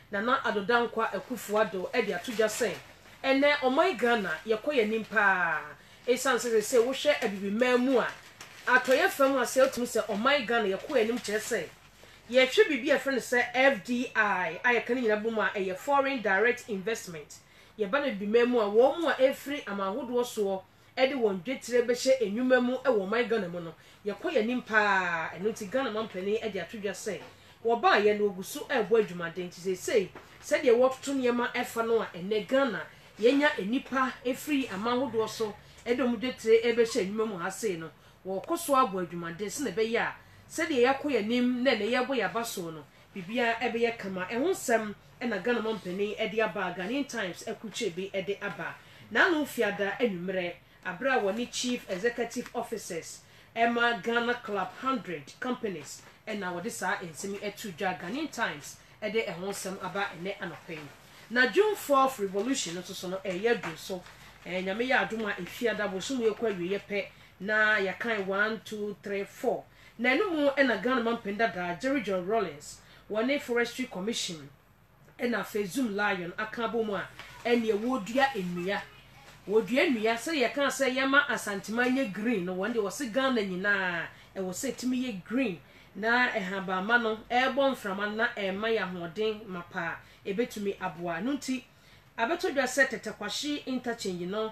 na adodankwa Akufo-Addo e de atodwa se ene oman Ghana yekoye nimpa esan se wo hwe abibimam a atoye fam ase otum se oman Ghana yekoye nim kire se ye hwe bibi e friend se FDI ayekane nyina bom a eye foreign direct investment ye ba na bibimam a wo mu a efri amahodo so e de won dwetire be hye enwuma mu e wo oman Ghana mu no yekoye nimpa eno ti Ghana mampani e de atodwa se wo ba ye no ogusu e bo adwumaden ti se de wototo niema efa no a ene Ghana yenya enipa efri amahodo so edom dwetire e be hye enwuma mu ha se no wo koso abo adwumaden se na be ya se de yakoye nim na ne yebo ya baso no bibia e be ye kama ehun sem e na Ghana mampani e de aba Ghanaian Times ekuche be e de aba na no fiada enumere abra woni chief executive officers Emma Ghana Club 100 companies and now this are in semi etudwa Ghanaian Times e de ehonsem aba ene anopen na June 4th revolution so no yedu so nyame ya adoma efiada bosum ye kwa wiye pe na ya kan 1 2 3 4 na enu mu na Ghana mampenda da Jerry John Rawlings woni forestry commission na Fezum Lion akabo mu a ene wodua enua wodua se ye kan se yema asantimanye green no wonde wo se Ghana nyina e wo se timi ye green na ehaba ma no ebon frama na ema ya hoden mapa ebetumi aboa nunti abetodwa se tetekwashi interchange no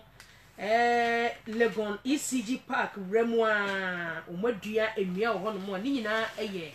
Legon ECG Park remwa omadua enua ho no mo ni nyina eye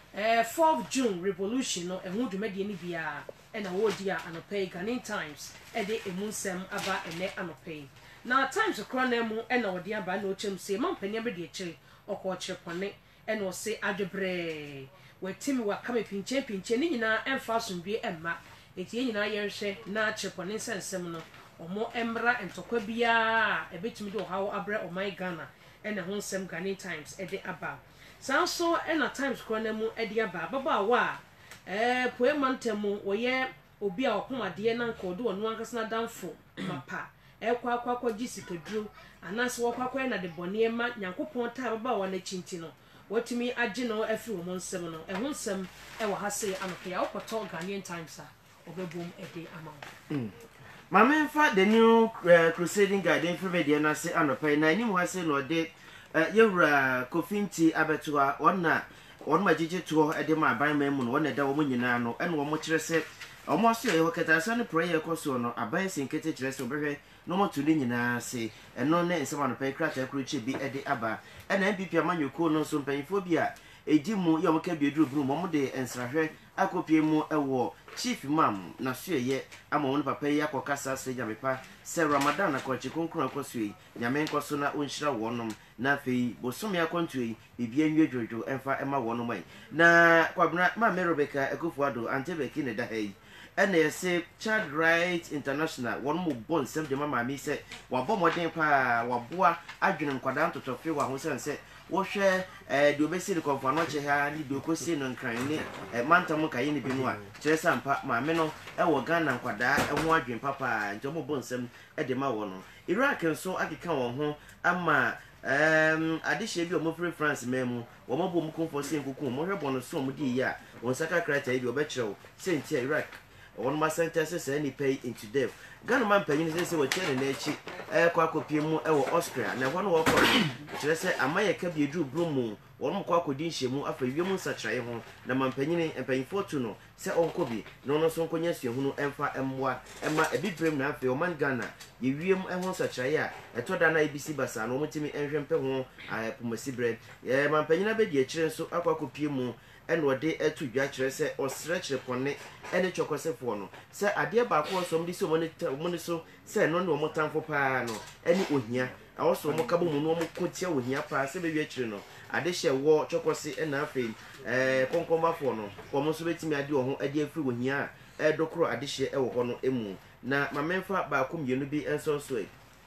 4th June revolution no ehu dwumade ni bia na wodia anopay Ghanaian Times e de emunsem aba ene anopay na Times kro na mu na wodi aba na ochem se mampania be de kire okọ chepone na o se adwebre watimi wakame pinche ni nyina emfa sombie emma eti nyina yerhwe na chepone sensem no omo emra entokwa bia ebetimi de hawo abre oman Ghana na ho nsem Ghanaian Times e de aba sanso na Times kro na mu e de aba baba wa poe mantemu woye obi a okomade na nkodo ono ankasa na danfo mapa kwa gisikadru anase wakwa na de bone ma nyankopon ta baba wa na chinti no watimi age no afi wo nsem no ehun nsem e wa hase anope ya okoto Ghanaian Times a obebom e de ama mama mfa the new crusading guide from media na se anope na ni mo hase no de yewura kofinti abetua on majije to e de ma ban memu no wona da wo nyina no ene wo mo kire se omo aso ye hoketa so ne prayer koso no aban sinkete kire se obehwe no mo to ni nyina se eno ne nsema no pe krata kruchi bi e de aba ena MPP amanyoko no so mpanyfo bi a edi mu ye mo ka bi eduru bru mo de ensrahwe akopie mu ewo chief imam na so ye ama won papa ye akokasa se jamepa se Ramadan na kochi konkron akosui nyame nkoso na onhira wonom na fei bosom ya kontui bibia nwe dwojo emfa ema wonom ai na kwabna ma me Rebecca Akufo-Addo antebeki ne da hei ena yese Child Right International won mo bon sem de mama mi se wabo moden pa waboa adwene nkwada ntotofe wa ho sense wo hwe de obesi de konfa no che ha ni do kosi no nkran ni mantam kaye ni binu a kire sampa ma me no e wo Ghana nkwada e ho adwen papa njo mo bon sem e de ma wo no Iraq nso akeka wo ho ama adihye bi o mo free France memu wo mo bom konfo se nkuku mo hwe bon so mo di ya won saka krata bi obekyerew senti Iraq won ma sentence se ni pay into death Ghana man panyin se wo chere na echi kwa kopie mu e wo Austria na ho no wo ko kire se amaye ka bi edu brumu won mo kwa akodi nhye afa wiem nsakrae ho na man panyin empanyfo tu no se onko bi no no so nkonya suahunu emfa emwa ema ebibrem na afa oman Ghana ye wiem ho nsakrae a etoda na ibisi basa no motimi enhwempe ho pomasi bread ye man panyin abedi akire so akwa kopie mu eno de etudwa kire se osrekire pone ene chokosefo no se ade ba ko so mdi so mo so se no no motamfo pa no ene ohia awoso mo kabo mu no mo kotia ohia pa se be wi akire no ade hye wo chokose ena afi konkomba fo no ko mo so betimi ade ho ade afiri ohia dokro ade hye wo ho no emu na mamemfa ba ko mienu bi enso so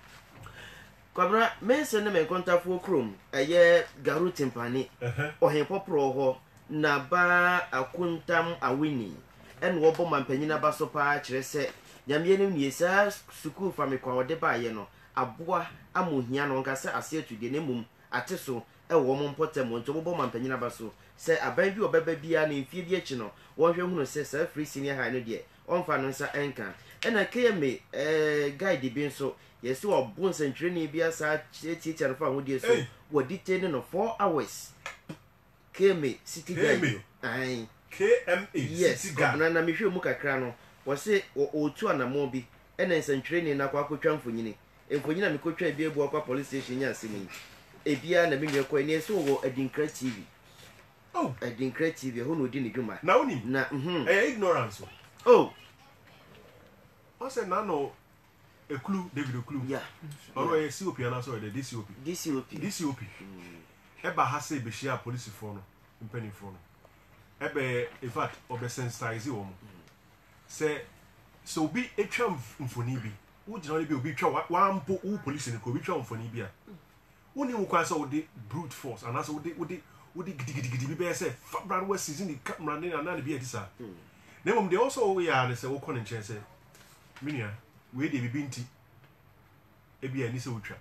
kwabra mense ne men kontafo krom eye garu timpani ohen popro ho na ba akuntam awini en wo bo mampanyina ba so pa kire se nyame ne niesa school family kwa wode ba ye no aboa amohia no nka se ase atude ne mum ate so e wo mo mpotem nto bo mampanyina ba so se aban bi obeba bia na mfie bi achi no wo hwe hunu se sa free senior high no de onfa no nsa enka ena KMA guide bi nso yesi obo nsentwene bi asa teacher no fa ho die so wo detain no 4 hours KMA city guide ai KMA yes, city guide na mi hwe mu kakra no wo se otu anamo bi ena nsentwene na kwa akotwa mfonyini mfonyina mi kotwa bi ebu akwa police station nya asemi ebia na mi nwekọ eni eso wo Adinkra TV Adinkra TV ho no di ne dwuma na oni na ignorance o say na no eklu David Eklu yeah oro e COP na so the DCOP eba ha say be share police for no mpani for no ebe in fact obe sensitize wo mo say so bi etwa mfoni bi wo gina bi obi twa wa mpo wo police ni ko bi twa mfoni bi a woni wo kwa say wo de brute force and also wo de gidigidi bi be say brand was season the camera na bi edisa na mom de also we are say wo kọ ne say minia we de bibi nti e bia ni se wotwa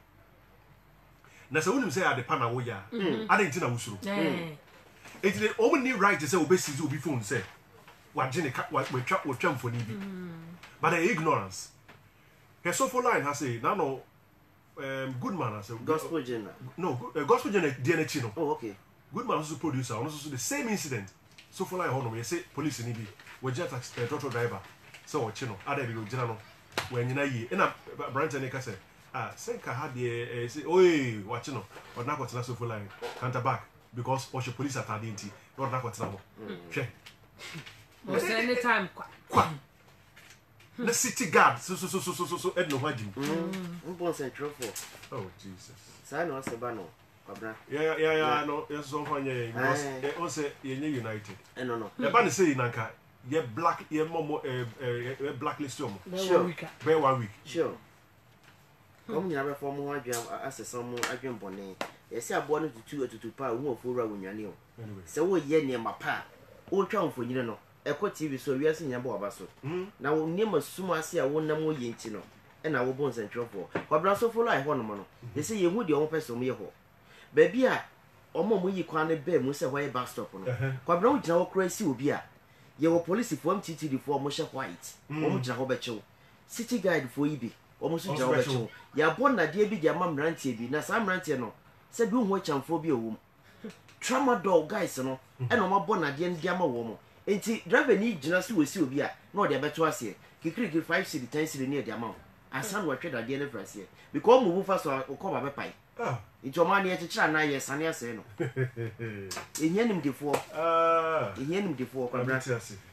na se wonim say ade pa na wo ya ade nti na wusuro enti de o ni right say obesizi obi phone say wa gene wa twa mfoni bi but the ignorance her so for line has say na no good man as gospel journal no gospel journal DNA no okay good man also producer also the same incident so for line hono you say police ni bi we jet taxi driver so o chino ada bi ojina no we nyina yi na branch ne ka say say ka ha de say oi watch no or na kwatena so for line counter back because o she police atade nti no na kwatena mo hwe o say anytime kwa the city guard so edno hwajim mbon central for oh Jesus sa no aseba no kwabra yeah no yes so hwanye because o say yenye united no e ba ne say nanka ye black ye momo blacklist omo sure be 1 week sure kom nya be form ho adwa asesa mo adwen bone yesi abo no tutu pa hu ofura wonwane o se wo ye ne mapa o twa mfonyine no eko TV so wiase nya bo obaso na wo nima suma ase a wonam wo yenti no e na wo bon centrofo kwabra so follow ai ho no mo no yesi ye hu de o person mo ye ho ba bia omo mo yi kwan ne be mu se ho ye bus stop no kwabra wo gina wo kura si obi a ye wo police for MTT for mo she white wo mo gina ho be chew city guide for yi bi wo mo so gina ho be chew ya bon na de bi dia ma mrantie bi na sa mrantie no se bi hu chamfo bi owum tramadol guys no e no ma bon na de ndia ma wo mo enti driver ni gina si wesi obi a na o de beto ase kikiriki 5 cedi 10 cedi ni de ama asan wa tweda de na frase because mo bu fa so ko ba be pai enti o ma na ye kira na ye sane ase no enyenim defo enyenim defo kwa bra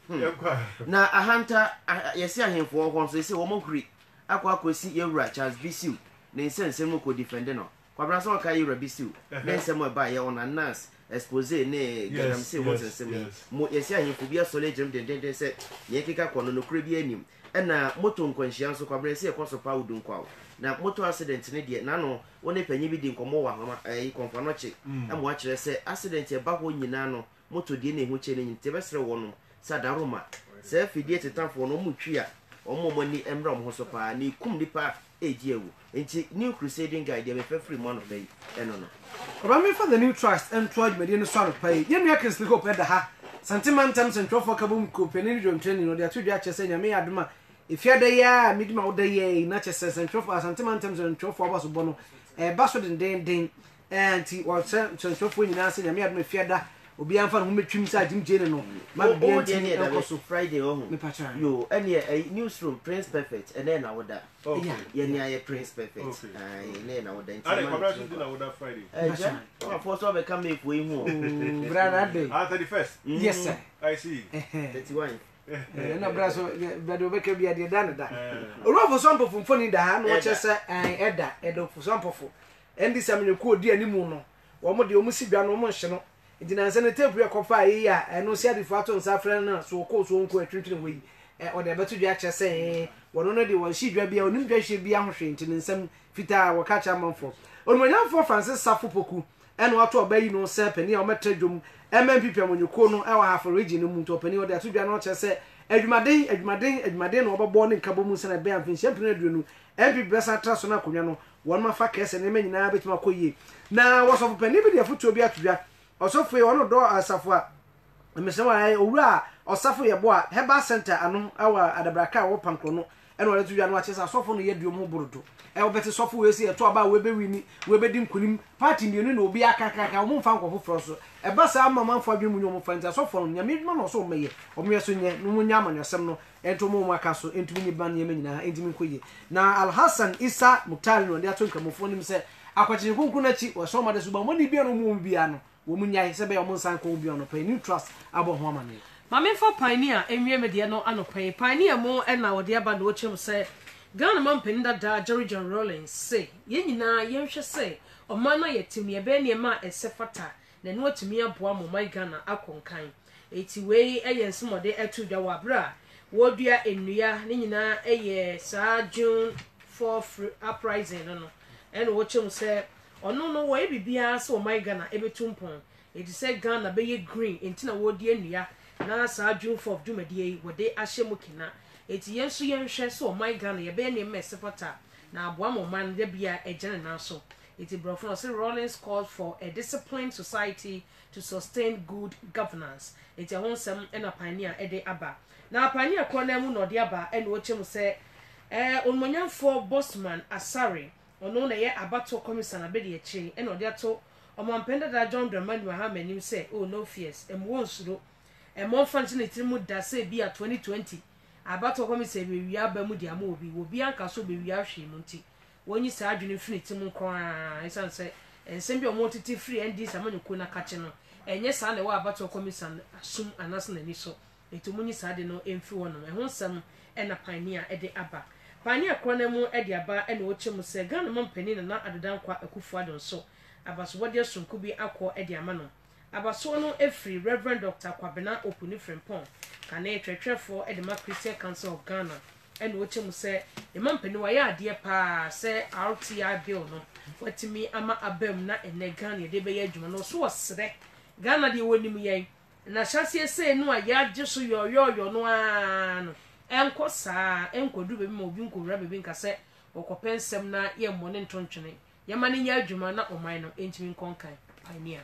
na ahanta yesi ahemfo ho so yesi wo mo huri akwa yewura Charles Bisiu na nsensem ko defend no kwa bra so ka yewura Bisiu na nsem ba ye on anas expose ne gadam say what nsem mo yesi ahemfo bia sole jem den se ye keka kono no kure bi anim na moto nkwanhia nso kwa bra se ekoso pa udun kwa na moto accident ne de na no woni panyi bi di nkomo wa hama konfa no che mo a kire se accident e ba ho nyina no moto de na ehu che ne nyinte besre wo no sadaroma se fidie tetanfo no mu twi a omo ni emra mo so pa ni kum nipa eji ewu enti New Crusading Guide be free man pay eno no oba me for the new trust and toward me no so pay ye me can sleep up da ha sentimental central for kabum company ni drum training no dia to dia chese nya me adoma ifia da ya midima wo da ye na chese central for sentimental central for baso bono baso den anti wa central for nyina se nya me adoma ifia da obi anfa no metwim sa jim jene no ma bi anti enkoso Friday oh me pacha yo any newsroom Prince Perfect and then awoda ye ni aye Prince Perfect na na awoda ale kwabra so na awoda Friday wa for so be come make we hu brother day 31st yes sir I see 31 na braso brother obeka bia de da da oro for some of phone da ha no che se eda for some of endi samne ko di animu no wo mo de o mu sibia no mo hye no dinanse ne tape yakofa yi a eno sia de fato nsa frɛ na so ko so nko atwintwin we o de beto dua kyɛ sɛ wono no de won hidwa bia onim dwa hye bia ho hwe ntin nsɛm fitaa wo ka kya manfo onmonyamfo Francis Safopoku ɛno ato obayi no sɛ pani a o metra dwom MMP pamonyuko no ɛwɔ Hafo region mu to pani o de ato dua no kyɛ sɛ adwumaden na obabo ne nkabo mu sana be amfin champion aduonu MP besa traso na akonwa no won ma fa kese ne manyina betima koyie na wosofu pani bi de foto bi atodwa osofu e wono do asafo a mesema owura osafo ye bo a heba center anu awa adabraka wo pankro no ene wale tudwa no achesa asofo no ye duom borodo obeti sofo we si eto aba we be wini we be dim kunim party ndienu na obi akakaka mo mfa nkofo froso eba sa mamanfo adwemu nyomo fanta sofo no nyame ma no so meye omye so nye no nya amanyasem no ento mo maka so entumi ni ban yema nyina entumi nkoye na Al Hassan Isa Muktari no de atonka mofo nim se akwachi kunkun achi wo so ma de suba mo ni bia no mo bia no wo munyai se be o mo nsan ko bia no pe new trust abo ho amane mame fa pioneer enwie medie no anopai pioneer mo na wo de aba no chem se Ghana man penda da Jerry John Rollins say ye nyina ye hwe say o man na yetim ye be ne ma esefata na no atumi aboa mo my Ghana akonkan eti we eye nsomode etu dwa wabra wo dua enua ne nyina eye sa June 4 uprising no ene wo chem say ono no wo e bibia so my Ghana ebetumpon eti say Ghana be ye green entina wo die enua na sa June 4 dwumadie wo de ahyemu kina eti yenso yenhwe so my Ghana ye be ne mesefata na aboa mo man de bia ejene na so eti brofo say Rollins called for a disciplined society to sustain good governance eti honsem ena pioneer ede aba na pioneer kona mu no de aba ene wo chem say onmonyamfo Bosman Asare ono na ye abato commissioner be de echi ene ode ato omampenda da John Dramani Mahama nim say oh no fears emwo nsuro emofan ne tirimu da say bia 2020 abato commissioner be wi aba mu dia ma obi anka so be wi ahwe mu nti wonyi sa adwene finiti mu kwa isan say ensem bi omo titi free ndi samaniko na kache no enye sa na wa abato commissioner asum anas na ni so etu munyi sa de no emfi wono ehonsam ena pioneer ede aba pioneer kwana mu ede aba ena oche mu se Ghana mampani na adedan kwa akufu adon so abaso wode sonku bi akọ ede ama no abaso no efri Reverend Dr. Kwabena Opuni Frimpong kana etwetwefo ede ma Christian Council of Ghana ena oche mu se e mampani wa ya ade pa se RTI bill no watimi ama abem na ene Ghana de be ya adwuma no so wasre Ghana de woni mu yen na hyase se no a ya gye so yoyoyo no ano enko saa enkodu be ma obi nkowura be nka se okopensem na ye mmone ntontwene ye mane nya adwuma na oman no entimi nkonkan pioneer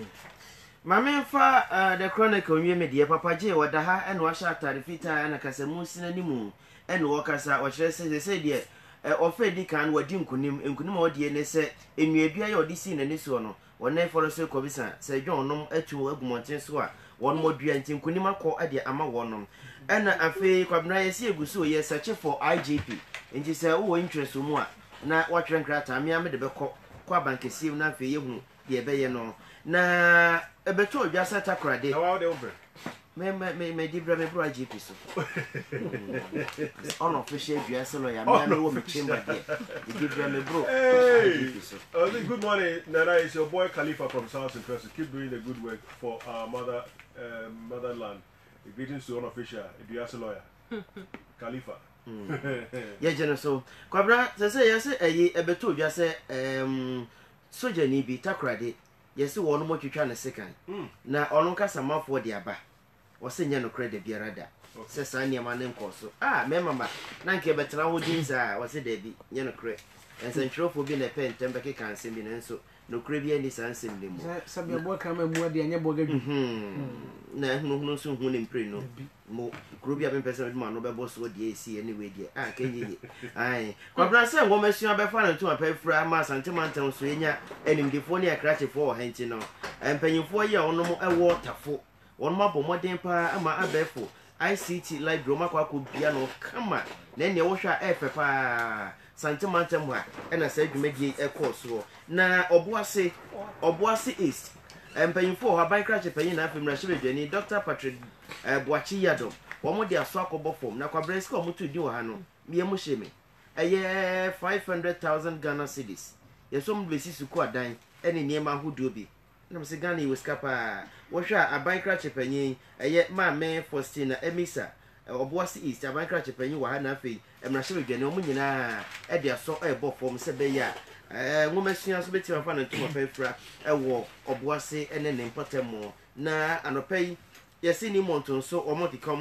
mame fa the chronicle onwie medie papa je wada ha ene wa sha atare fita na kasamu sinanimu ene wo kasa o kire se de ofedi kan wadi nkunim wadi ne se enuadua ye odi si na ne so no wona for so kobisa se John nom atu agumonten so a won modua nti nkunim akọ ade ama wonom ena afi kwabna ye si eguso ye search for IGP nti se wo interest mu a na watwe nkrata me ame de bekọ kwa bankesi na afi ye hu de be ye no na ebeto odwa sata krade how they over me dibra me bro IGP so on official dua so ya me wo me chamber there dibra me bro IGP so good morning Nana, it's your boy Khalifa from South Central. Keep doing the good work for our motherland. Greetings to unofficial Duase lawyer Khalifa. Yeah, general so kwabra say yes ebeto odwa say soja ni bi takrade yes won mo twetwa na second na ono kasa mafo de aba wose nya no credit biara da se sa ne ma ne nkoso me mama na nke betra ho dinza wose da bi nya no credit ensantrofo bi na pen tembe ke kan sem bi na nso no credit bi ani san sem lemu sabe bo ka ma mu ade anya bo ga dwu na hunu so hu ne mpre no mo grobi a pempese me ma no be boss wo de esi anyway de kenye ai kwabra se ngo masua be fa na tu apa fra ma santimantan so enya enimdefo ne akrachefo o henti no empanyimfo ye ono mo ewo tafo won ma bo moden pa ama abefo ICT library makwa ko bia no kama na ne wo hwa efepa santimantan mu a na sa dwumagi ekọ na oboase east empanyimfo ha ban crash panyin na afemra shebedwani Dr. Patrick Boachi Yado womo de aso akobo form na kwabreska omutu di wo ha no miemu sheme eye 500,000 Ghana cedis yesom besi suku adan ene niema hodo bi na mse Ghana iweskapa wo hwa aban crash panyin eye Maame Faustina Emisa oboase east aban crash panyin wo ha na afei emra shebedwani omu nyina e de aso ebo form se be ya ngomasua so beti mafa na ntuma pefra ewo oboase ene ne impotemo na anopai yesi ni monton so omodi kom ho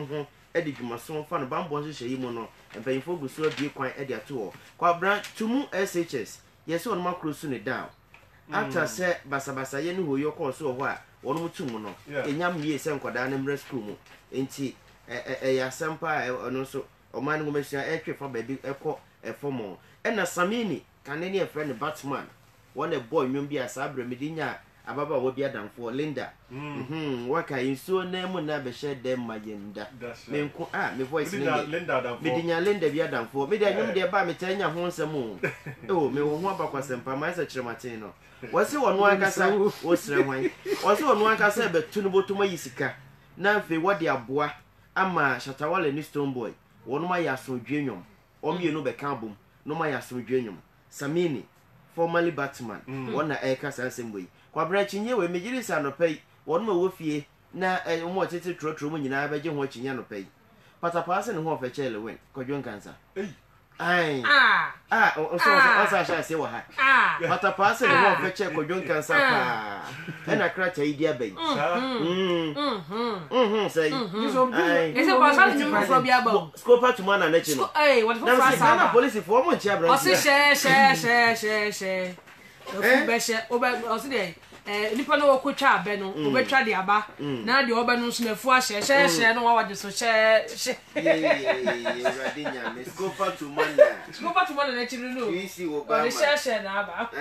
edi dwumaso fa no bambo nso hye yi mu no empanyimfo gusu abie kwan edi ato kwabra tumu SHS yesi on makro su ne down after say basabasa ye ne hoyo ko so ho a wono mutum no enyam wie se nkoda na mra school mu enti ya sampa ono so oman ngomesua etwe fa baby ekọ efomo na samini kanene e friend Batman one a boy nwom bi asabre medinya ababa wo bi adamfo Linda waka insuo na mu na be she dem magenda menko me voice medinya Linda bi adamfo media nwom de ba metanya ho nsem o me wo ho abakwasempa ma se kirematin no wose wono ankasa wo sire hwan wose wono ankasa be tunu botuma yisika na mfe wode aboa ama Shatawale ni Stone Boy wono ma ya so dwenwom omienu be kan bom no ma ya so dwenwom Samini formerly Batman wona eka sansemboi kwa brachinye we mejiri sanopai wono ma wofie na mo tete trotro mu nyina beje ho chinya no pai patapase ne ho ofechele wen kodjon kansa ai osa sha se wa ha patapase ne ho ofeche kodjon kansa pa ena kracha idia bai say ese pasa ni mo fo bia ba scopa to man na chino what for fasa na police for mo chia branch o se she o be she o be o se dey nipa no okotwa abe no obetwa de aba na de oba no so na fu ahye no wa so she radinya me scopa to man na chino no isi wo ba she na aba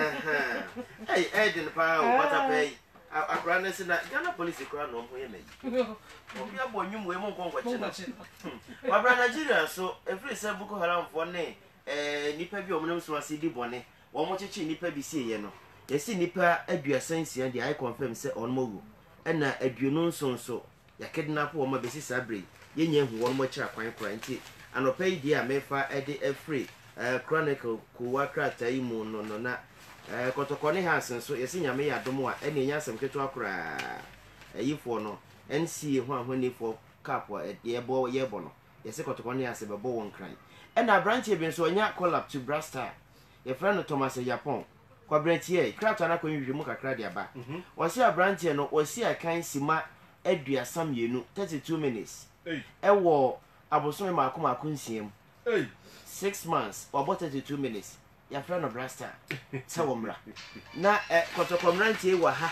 hey den pa o pata pay akra na se na Ghana police kra no ho ye meyi obi abonwum we mo nkonko chena wabra Nigeria so every say Boko Haram for ne nipa bi omnem so asidi bone wo mo cheche nipa bi sie ye no yesi nipa aduasansia de I confirm say on mogu na aduonu nsonso ya kidnap wo ma besi sabre ye nya hu wo mo kira kwan kra nti anopai di a mefa ede afree chronicle ko wakrata yi mu no na kotokone hansen so yesi nyame ya domo a ene nya asem keto akra ayifo no NCA ho ahoni for cap ye bo no yesi kotokone ase bebo won kran na branch bi so nya collab to Brasta ye friend Thomas Japan kwa branch ye krata na kwa nwimu kakra de aba wose a branch no wose a kan sima aduasa mienu 32 minutes ewo abosom makoma nsiem 6 months or 32 minutes ya friend of Brasta sawomra na kotokomrantie wa ha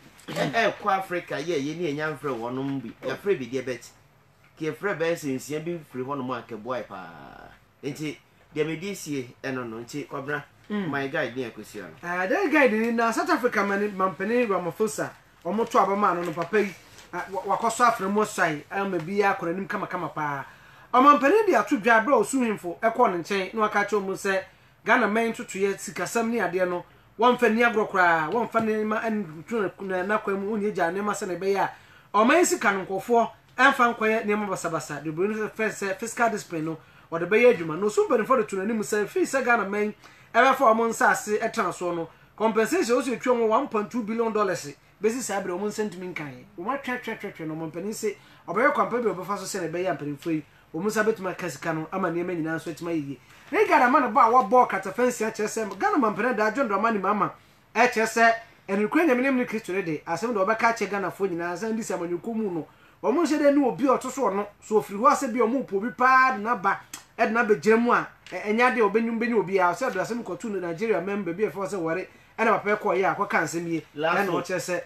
kwa Africa ye ni enya mfre wonom bi ya frɛ bi de bet ke frɛ be sensia bi frɛ honom akeboa pa enti de medisie eno no enti kobra my guide ni akosia no that guide ni na South Africa mampani Ramaphosa omoto abama no papa yi wakoso afre mo sai ama bi akora nim kama pa omampani de atodwa bra osuhimfo ekɔ ne nkyɛn no aka kyɛ mu sɛ Ghana main tutuye sikasam ni ade no wonfa ni agrokra wonfa ni ma na kwam unye gya ne ma se ne be ya o man sika no nkofo enfa nkoye ne ma basabasa de bro fiscal discipline no o de be ya adwuma no so benefo de tunani mu se fi se Ghana main ebe for mo nsase etan so no compensation o so twem $1.2 billion besi sabre o mo sentiment kan o ma twa no mo mpani se o be kwampa bi o be fa so se ne be ya mpanifo yi o mo sabetuma kasika no ama ne ma nyina so etima yiye ne gara man ba wa ball katafensi a chese Ghana mampene da John Dramani mama e chese enukwe nyaminem ni Kristo de asem de obeka che Ghana fo nyina san disa manyuko mu no wo mo hye de ne obi otoso no so ofiri ho ase bi o mo po bi pa na ba e na be giremu a enya de obenyum beni obi a se do asem kotu no Nigeria member bi e fo se wore e na papa ko ye akoka ansem ye e na o chese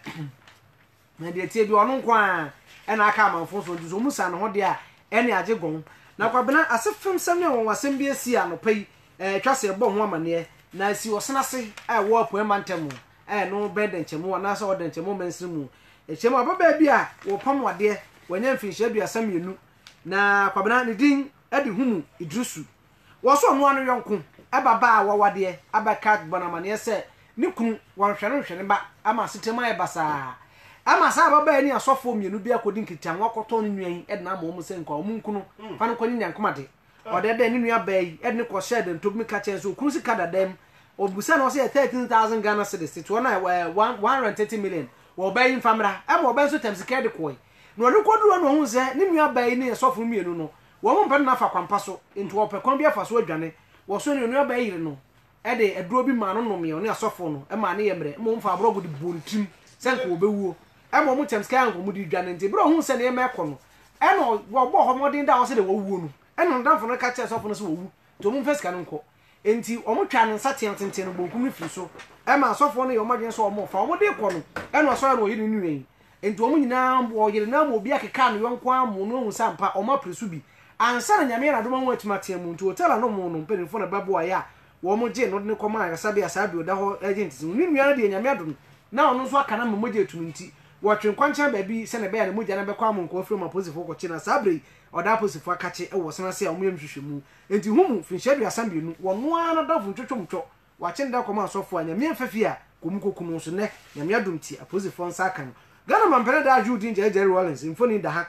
na de tie bi ono nko a e na aka amanfo so ndu so musa no ho de a e ne age gon na kwabena asefem sam ne won wasem bi asi anopai twase bo ho amane na si wosenase wo apoema ntemu no beden chemu na so oden chemu mensimu chemu ababa bi a wo pam wade wanya mfinhye bi asam yenu na kwabena ne din adi humu idrusu wo so no anu yonko ababa wa wade abaka bonamane se ne kunu wanhwene ba ama sitema e basa ama sa baba ni asofo mienu bi akodi nkitan wakoto no nwan edna ma omu se nka omu nkunu fa no kwani nyankoma de odede ni nua bai edne ko share den tobmi ka chen so kunu sika dadam obusa no se 13,000 Ghana cedis to na 130 million wo bai infamra aba oba so temsi kede koi no no koduro no hu se ni nua bai ni asofo mienu no wo mo mpa na fa kwampa so into opekon bi afa so adwane wo so ni nua bai yire no ede eduro bi ma no no me no asofo no e ma ne yemre mo mfa abrogo di bontim senko obewuo emo mu temska anko mu di dwane nti bro hu se ne me ko no eno wo bo homodin da wo se de wo wu no eno ndamfo no ka che sofo no se wo wu to mu fesika no nko enti omo twa ne nsa tenten no bonkum no firi so ma sofo no ye omo dwen so omo fa omo de ko no eno so no yiri nu wen enti omo nyina bo yiri na mo obi akeka no yonko amu no hu sampa omo presu bi ansa na nyame na doma watima temu nti hotel no mo no mpelifo na babo aya wo mo je no ne koma asabi asabi oda ho agent ni nua de nyame adom na ono so aka na moje etum nti wo twenkwancha ba bi se na be ya na moja na be kwa mo nko afiri ma posifo ko chi na sabre oda posifo akache e wo sena se a mo yemhwehwemu enti humu finhyadu asambi nu wo no ana dafo ntwotwomtwo wa chenda koma asofo anya me fafi a komukokum so ne nyame adom ti aposifo nsa aka no Ghana mampere da Judin Jerry Rollins mfoni da ha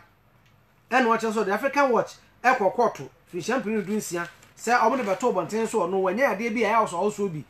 eno wache so the African Watch ekwo kwoto fi champion dunsia se omo de beto bonten so no wanya ade bi ya so bi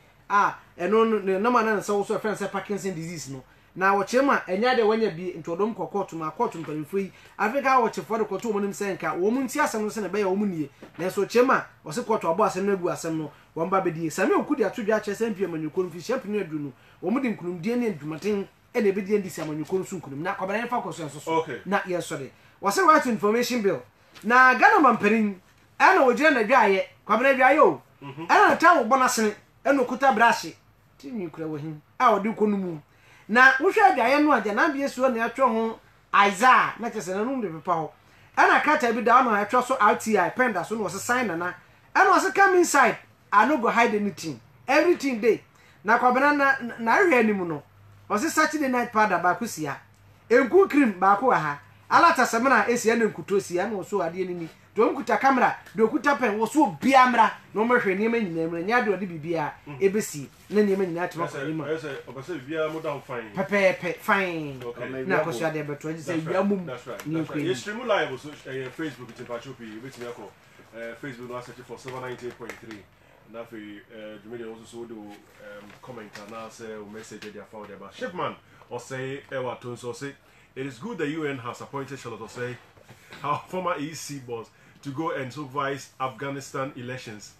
eno no man na so friend say Parkinson disease no na wo chema enya de wanya bi ntodom kwoto ma kwoto mpanifo yi Africa Watch for de kwoto mo nim se nka wo mu nti asem no se na be ya wo mu nie na so chema wo se kwoto abo asem no agu asem no wo mba be die same okudi atodwa che se mpia manyuko no fi champion adu no wo mu de nkunumdie ne ndumaten ene be die ndisi amanyuko no sunkunum na kwabara fa kwaso so na yes so de wo se right information bill na Ghana mamperin ana wojire na dwaye kwabena dwaye o ana ta wo bonasene ana okuta brashi tinyi kura wahin wodi konumu na wohwe dwaye no aja na bie suo na atwe ho Isaiah na tese na num de pepa ho ana kata bi da na atwe so RTI penda so no was sign na ana was come inside I no go hide anything everything day na kwabena na hwe anim no was Saturday night powder ba kusia enku cream ba ko ha alata semana esia na nkutosia na so ade ni to nkuta camera do kuta pen wo so biamra no mahwe ni ma nyina mra nya de ode bibia ebesi na ni ma nyina atema ko ni ma say obase bibia mo down fine pepe fine na ko so ade beto je say bia mum ni ko you stream live so Facebook ti pachopi betimi akọ Facebook na search for 798.3 na fi Jumede also so do comment and say message they found there but Shipman or say Ewa Tonso say it is good the UN has appointed Charlotte Osei, our former EC boss, to go and supervise Afghanistan elections.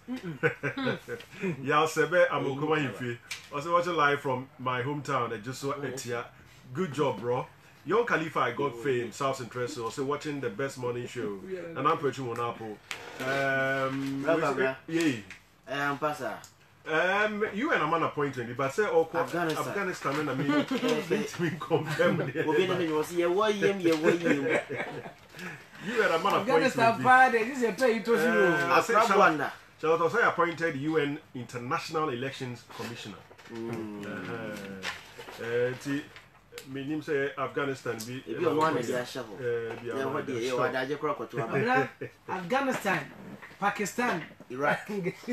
Yal Sebe Amokoma Hifi. Also watching live from my hometown at Joshua Etia. Good job, bro. Young Khalifa, I got fame, South Interest, also watching the best morning show. And I'm Pechu Monapo. Pasa. You and a man appointed, but say Afghanistan and I mean, confirm with it. You and a man appointed. This is a pay to Charlotte Osei appointed UN International Elections Commissioner. My name say Afghanistan be Afghanistan, Pakistan, Iraq.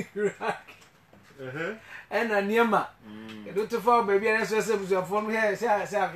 And a Niama. Don't fall, baby, and so say, from here, say,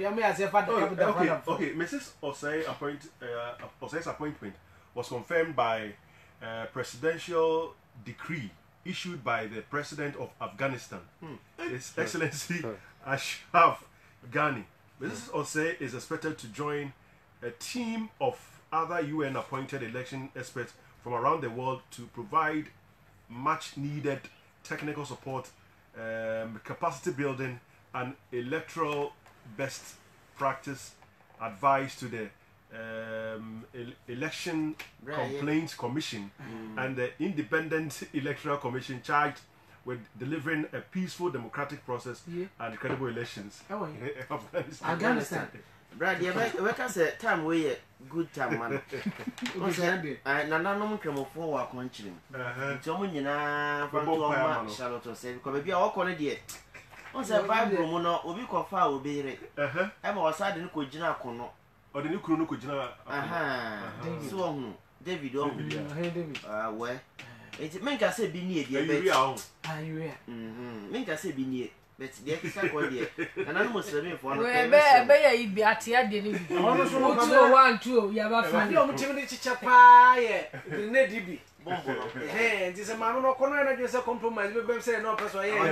okay, Mrs. Osei Osei's appointment was confirmed by presidential decree issued by the president of Afghanistan, His Excellency Ashraf Ghani. Mrs. Osei is expected to join a team of other UN appointed election experts from around the world to provide much needed technical support, capacity building, and electoral best practice advice to the Election Complaints Commission and the Independent Electoral Commission charged with delivering a peaceful democratic process and credible elections. Afghanistan. Brad, you can say time we good time, man. Nananom Kremofo wa konchim. Ntomo nyina fanto Charlotte Osei ko be bia o kono de. On say Bible mu no obi ko fa obi re. E ma wasa de ko gina kono. O de ni kuro no ko gina. So hu David o. David. We. Enti men ka say bi nie de be. You Men ka say bi nie. But the extra quality, and I'm Muslim for be at the end. Almost 1 2, you have a friend. You're Timothy Chapa, the Nedibi. Hey, this is a man who can just a compromise. We're saying no person. You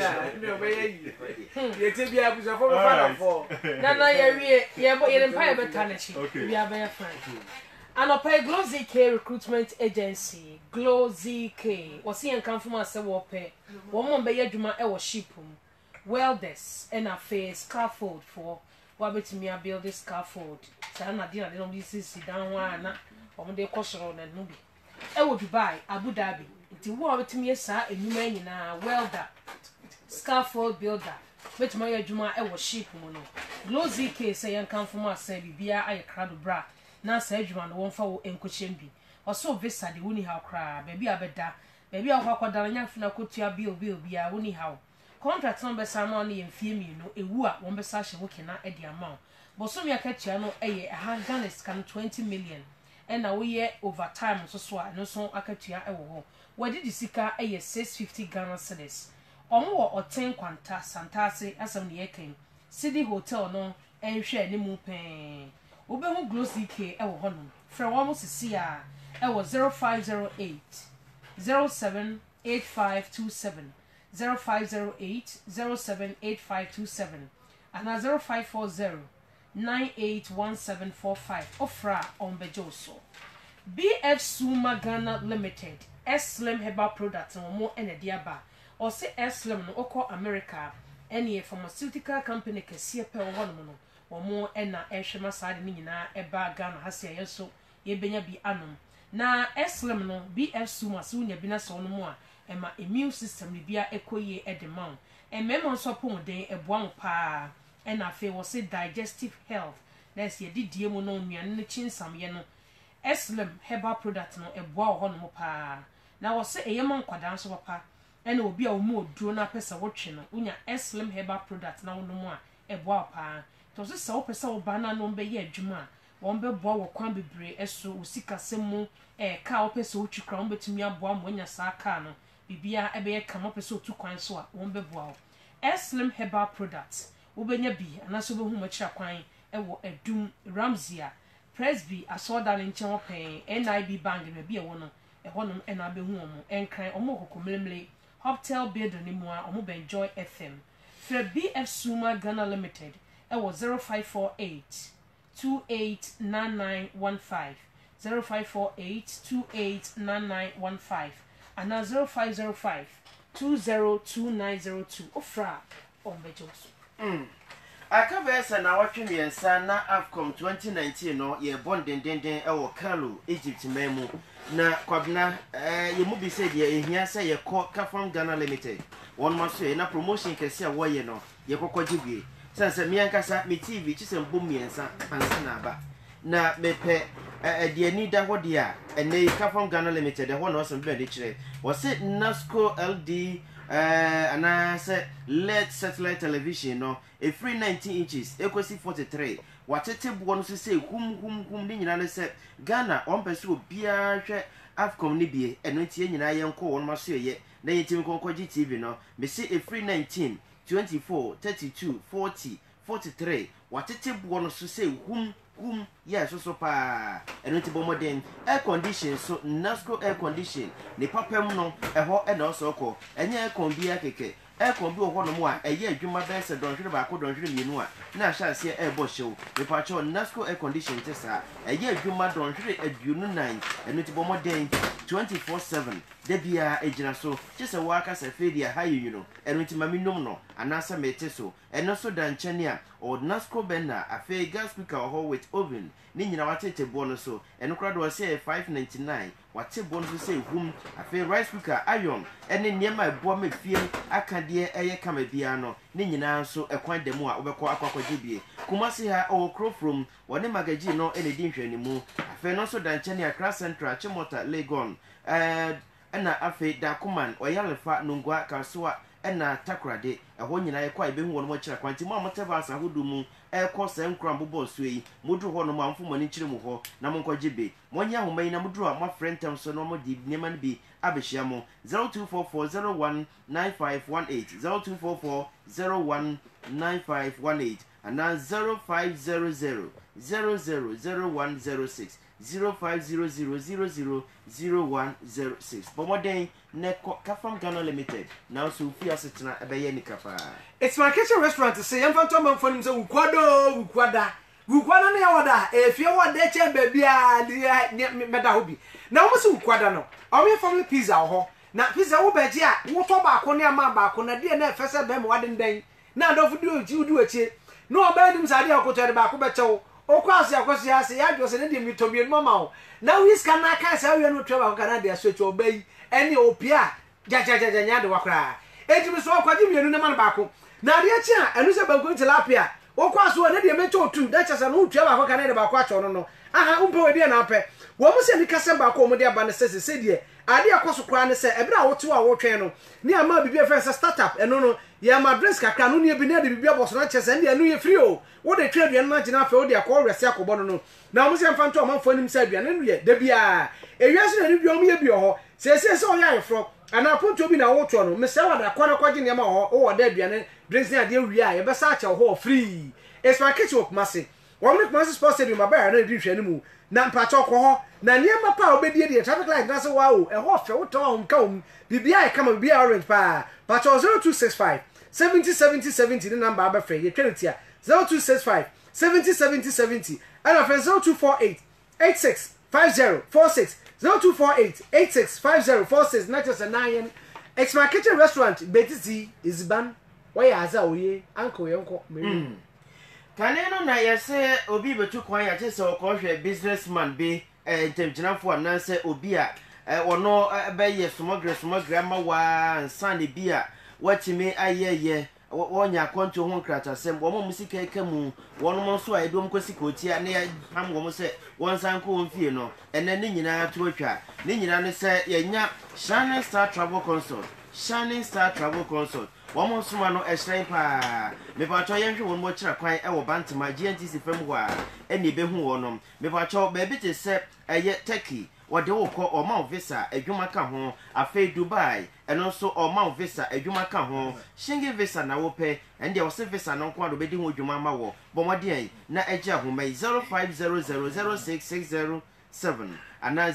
take me up with a for. Nana, you're in private energy. We are very friend. And a Glow ZK recruitment agency, Glow ZK, was here and come from us a pay. Woman by Yaduma, our shipum. Welders and a face scaffold for what bet me a build this scaffold. Sana didn't be sit down one de kosoro na no bi e wo Dubai Abu Dhabi nti wo betimi esa enuma nyina welder scaffold builder betuma ya adwuma e wo ship mu no Glozy K say yan kan fom asa bibia aye krado bra na asa adwuma no won fa wo enkochiem bi oso visa de woni ha kra ba bi abeda ba bi akwakoda nya funa kotua bill bia woni ha contract number sama no ye mfie mi no ewu a won besa hye wo kena e de amount bosom ya katua no eye ha Ghana's kan 20 million na wo ye overtime so a no so akatua e wo ho wadi di sika eye 650 Ghana cedis omo wo oten kwanta santase asam ne yeken City Hotel no enhwe ani mu pen obehu Glozy K e wo hono fra wo mo sisi a e wo 0508 078527 0508 078527 and 0540 981745 ofra on bejoso BF Suma Ghana Limited Slim Herbal Products no mo enediaba or say Slim no oko America any pharmaceutical company kese pe wo no no wo mo ena ehwema saade ni nyina eba Ghana hasia yeso ye benya bi anom na Slim no BF Suma so nya bi na so no mo a ema immune system ni bia ekoye edemon ememo so pon den eboa mo pa ena fe wo say digestive health let's ye didie mu no nnuane ne chinsam ye no Slim Herbal Product no eboa ho no mo pa na wo say eyema nkwadan so papa ena obi a wo mu oduro na pesa wo twe no unya Slim Herbal Product na wo no mo a eboa pa to so se wo pesa wo ba na no be ye adwuma won be boa wo kwan bebre eso usika semu ka wo pesa wo twikra won betumi aboa mo nya sa ka no bibia ebe ye kama pesa otu kwan so a won be boa wo Slim Herbal Products wo benya bi anaso be hu ma kira kwan wo Adum Ramzia Presby asoda ne nche hopen NIB Bank be bi e wo no honom ena be hu omo enkran omo kokomlemle Hotel Building ni mo a omo be Joy FM for BF Suma Ghana Limited wo 0548 289915 0548289915 and 0505 202902 ofra on bejoso Akabesa na watwe miensa na Afcom 2019 no ye bondenden e wo Cairo Egypt memu na kwabna ye mu bi se de ehia se ye ko Kafam Ghana Limited won maso ye na promotion kese a wo ye no ye kokogibie sense mi ankasa mi TV chisem bom miensa ansa na aba na mepe de ani da ho de a ene Kafam Ghana Limited ho na osem be de kire wo se Nasco LD ana se LED satellite television no a free 19 inches equasi 43 watete bo no se hum ni nyina ne se Ghana on pese obia hwe Afcom ni bie eno tie nyina ye nko won maso ye na yetimi konkoji TV no me se a free 19 24 32 40 43 watete bo no se hum yes so pa eno ti bo modern air condition so Nasco air condition ne papam no eho e na osoko enye air con bia keke air con bi ho no mo a eye adwuma be se donhwere ba ko donhwere mienu a na ahya se air bo hyew me pa cho Nasco air condition te sa eye adwuma donhwere aduonu 9 eno ti bo modern 24/7 de bia ejina so chese wa aka se fedia ha yinu eno ti maminum no anasa mete so eno so danchani a o Nasco bena afi gas cooker ho with oven ni nyina watete bo no so eno kra do se 599 wate bo no se hum afi rice cooker iron ene niema ebo ma fie akade eye kama bia no ni nyina so ekwan demu a obekọ akwakọjibie kumasi ha o kro from wone magaji no ene di nhwani mu afi no so danchani Accra Central Chimota Legon ena afi Dakuman oyalefa nungwa kasoa ena takrade eho nyina ye kwa ibe hu wono mo kira kwanti mo amoteba asa hodu mu ekọ se nkran bobo so yi mudu ho no mo amfo mo ni kire mu ho na mo nkọjibe mo nya ho mai na mudu a mo frentam so no mo di nyema ne bi abehia mo 0244019518 0244019518 ana 0500 000106 0500000106 Pomoden Neko Kafam Ghana Limited now so fi asetena ebeye ni kafa. It's my kitchen restaurant to say I'm phantom man for him say ukwada na ya wada e fie wada che baby a meda hobi na wo se ukwada no o family pizza ho na pizza wo beje a wo to ba ko ne ama ba ko na de na fese be me wade ndan na do fudu oji udu achi no oba nim sade akoto de ba ko be chewo okwase akwase ase ya dwo se ne de mitobien mama o na wiska na ka sa wi no twaba ka na de aso twa obai ene opia jajajaja nya de wakra ejimi so kwaji mienu ne man baako na de achi a enu se banko tilapia okwaso ne de meto tu da cha sa no twaba ka na de baako acho no no aha umpe we de na apɛ wo mo se ni kasa baako mo de aba ne se de ade akoso kra ne se ebra a wote a wotwen no ne ama bibia fe se startup eno no ya madres kakra no ne bi na de bibia boso na chese ne anu ye free o wo de twa aduane na gina fe wo de akọ wrese akọbọ no na mo se mfa nto amanfo anim sa aduane no ye da bia ewiase na ne bia mo ye bi ho se o ya yefro ana ponto bi na woto no me se wa da akọ kwagi ne ma ho wo da aduane drinks ne ade wi a ye be sa acha ho free it's my kitchen work massive wo me kuma sports stadium ba ya na di hwani mu na mpacha okọ ho na niema pa obedie die traffic light na se wa o e ho fe wo to ho nka o bibia e kama bibia orange pa pacha 0265 70 the number abefe ye twenitia 0265 70 and of 0248 865046 0248 865046 not just a 9 it's my kitchen restaurant betisi isban why aza oye uncle yonko me kaneno na yese obi betu kwan ya chese okohwe businessman be temjinafo ananse obi a ono be ye smogre ama wa nsane bi a watime ayeye wonya konto ho nkratasem wo mo musika ekamu wono mo so aidom kosika otia ne ham wo mo se wonsan ko mfie no ene ne nyina to atwa ne nyina ne se yenya Shining Star Travel Consult wo mo soma no ehran pa me ba cho yenhwe wo mo kira kwan e wo bantama GNTC fam ho a ene be hu wo no me ba cho ba bi te se eye Turkey wode wo ko oma visa adwuma ka ho afa Dubai eno so oma visa adwuma ka ho Schengen visa na wo pe ende wo se visa no kwa do be di ho adwuma ma wo bo modien na agya ho mai 0500066067 ana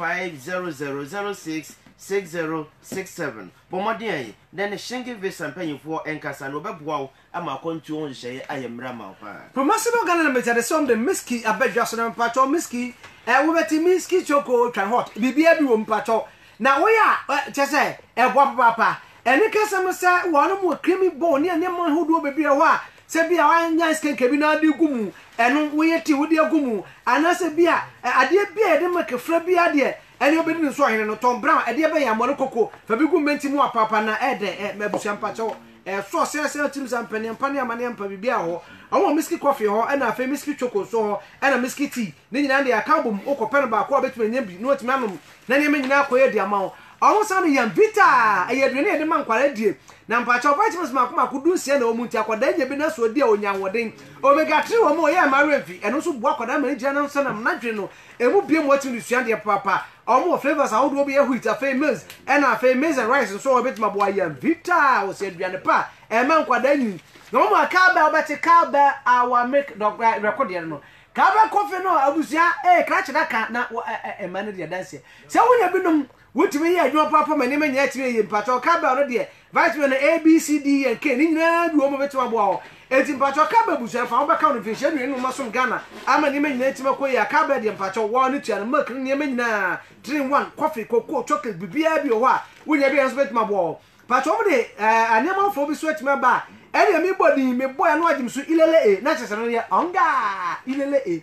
0500066067 bo modien then Schengen visa mpanyifo enkasa no beboa wo ama kontu on hye ayemra ma pa promotional Ghana na meta de some the miski abedwa so na mpacho miski wo beti miski choco try hot bibia bi wo mpacho na wo ya chese ebo papa eni kasam se wo no mo kremi bo ne ne mo hodo bebia ho a se bia wa nya skenke bi na ade gumu eno wo yeti wo de gumu ana se bia ade bia de makefra bia de eni obedi nso ahene no Tom Brown ade be ya mo koko fa bi gumenti mu papa na ede mabusia mpacho so se tim sampani ampani amane ampa bibia ho awon miski coffee ho na afa miski choco so ho na miski tea ni nyina de akabum okopɛ ba ko betuma nya bi no otuma anom na ne nyina akoye di ama ho awon sa no yam vita ayedwene ye de mankwara die na mpacha vitamins makoma kudunsie na omunti akoda nya bi na so di onyanwoden omega 3 wo mo ye amarefi eno so bu akoda ma nya na na dwe no emu bie mo ati nsuan de papa omo flavors how do be huit afa maize na afa maize and rice so obetuma bo ayam vita o se aduane pa e man kwada nyi no mo akaba obeti kaba our make record here no kaba coffee no abusia kratch daka na e man de dance se wonya binom wotime ye adwo papa mane manya atime ye mpacho kaba no de vitamin A B C D and K ni nyina bi wo mo betuma bo ho enti mpacho kaba busia fa wo beka no fish enu no masom Ghana ama ni manya atime ko ye kaba de mpacho wo no tua no milk ni manya 3-in-1 coffee cocoa chocolate bibia bi ho a wonya bi enso betuma bo ho mpacho wo de anema fo bi so atime ba ene mi body me boy no agim so ilele na chese no ye onga ilele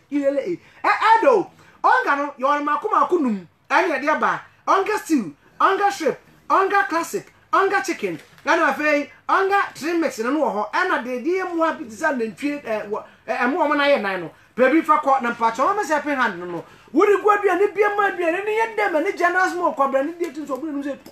edo onga no yo ma kuma kunum ene de ba onga stew onga shrimp onga classic onga chicken na afei onga trim mix no ho ena de die mu apitiza na ntwie mo na ye nan no baby fa ko na mpacho ma se pen hand no wuri guadua ne bia ma adua ne ye dem ne generous mo kobra ne die tin so bu no se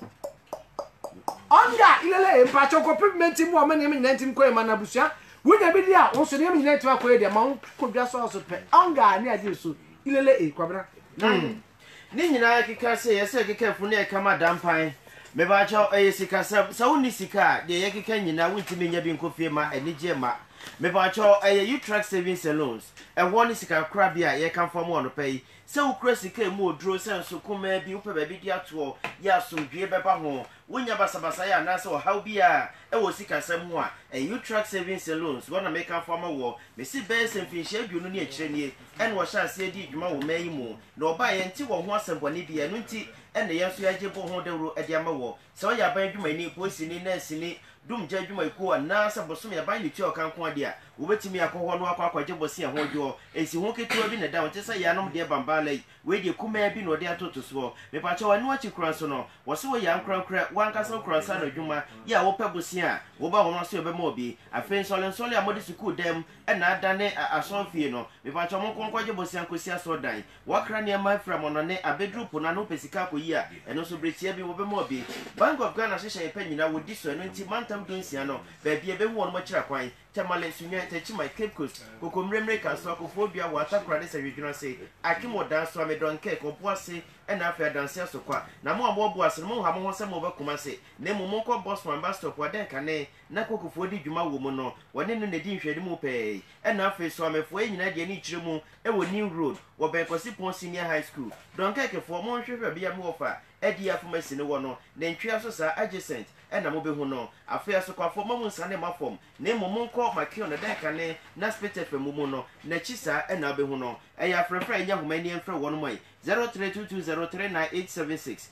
onga ilele mpacho ko pigmenti mu amane me nantim ko e manabusia wunya bi dia won so ne me nantim ko e dia ma ko dua so pe onga ne ade so ilele kwabra ni nyina kika se yese kika fu ne kama dampan me ba cha sika sa woni sika de ye kika nyina wuntimi nya bi nkofie ma enije ma me ba cha Utrack Savings and Loans e woni sika kra bia ye kan fam wono pay se ukra sika mu odro se so kuma bi upe ba bi dia to ya somdwe beba ho wonya basabasa ya na se o how bia e wo sika sam ho a Utrack Savings and Loans wona me kan fam wo me si be se mfinhye aduonu ne akire nie en wo sha se di dwuma wo mayi mu na oba ye nti wo ho asembone bia no nti ene yeso yaje bo ho dewro ade ama wo se o ya ban dwuma ni posi ni nurse ni dum je dwuma iko na se bosom ya ban ni ti o kan ko ade a wobetimi akɔhɔ no akɔakɔgye bosia ho dwo esi ho ketewa bi na da wɔte sɛ yanom de bambala yi we de kuma bi no de atoto so me pa che wani wachi kura so no wo se wo ya nkra wankasa kura sa no dwuma ya wo pɛ bosia wo ba ho no so be ma obi afen sole amodi suku dem na adane asonfie no me pa che mo konkɔgye bosia nkosia so dan wakra ne ma fra mo no ne abedru po na no pesika koyi a ɛno so bretia bi wo be ma obi Bank of Ghana hyehyɛ pa nyina wo di so no nti mantam donsia no ba bia be wo no mo kyira kwan Tamale sunya techi my Cape Coast kokomremre kan so akofobia wa atakra de sewedwuna se akimo dan so amedonke ko boase na afa danse so kwa na mo abo ase mo ha mo ho se mo bakuma se na mo mo ko boss man bus stop wa den kane na kokofo di dwuma wo mu no woni no na di nhwede mu pe na afa so amefo nyina de ni kyire mu e wo New Road wo ben kosi pon senior high school donke kefo mo nhwehwe bia mo ofa edi afomasi ne wo no na ntwea so sa adjacent na mo be hu no afa so kwa fo mo nsane mafom na mo mo ko makio na den kane na spete fe mu no na chisa na be hu no eya frefra enya homani enfra wo no mai 0322039876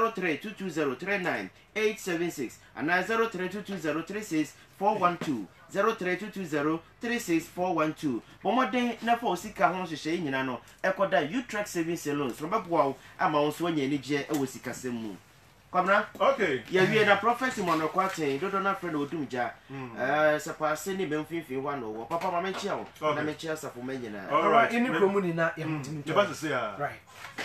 0322039876 and 0322036412 0322036412 Momoden na fa osika ho hwehwe nyina no ekoda Utrecht Savings Loans no beboa ama won so anya ni je e wosika semu Kwamna okay ya wie na prophecy mo no kwaten dodo na friend odumja se passe ni bemfimfin wa no papa ma menchia wo na menchia safo manyina all right ini kromuni na ya mutimi right